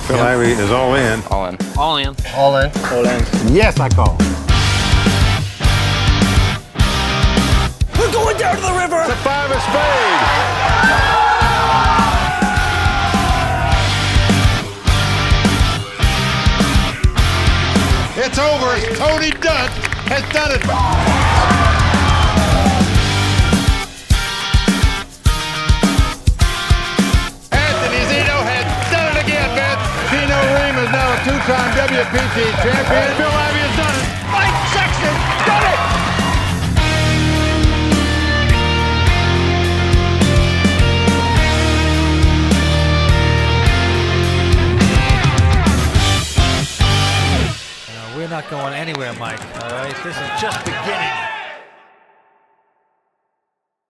Phil Ivey is all in. All in. All in. All in. All in. Yes, I call. We're going down to the river. The 5 of spades. It's over. Tony Dunt has done it. Anthony Zito has done it again, man. Tino Ream is now a 2-time WPT champion. Phil Ivey has done it. Mike Sexton done it. We're not going anywhere, Mike. All right, this is just beginning.